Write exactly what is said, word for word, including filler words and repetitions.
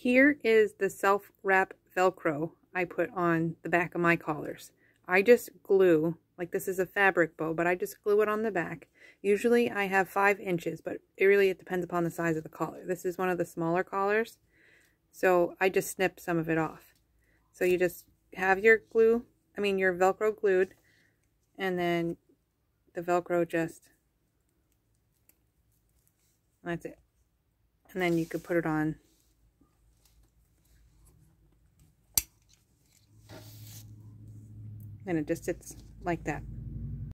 Here is the self-wrap Velcro I put on the back of my collars. I just glue, like this is a fabric bow, but I just glue it on the back. Usually I have five inches, but it really it depends upon the size of the collar. This is one of the smaller collars, so I just snip some of it off. So you just have your glue, I mean your Velcro glued, and then the Velcro just, that's it. And then you could put it on. And it just sits like that.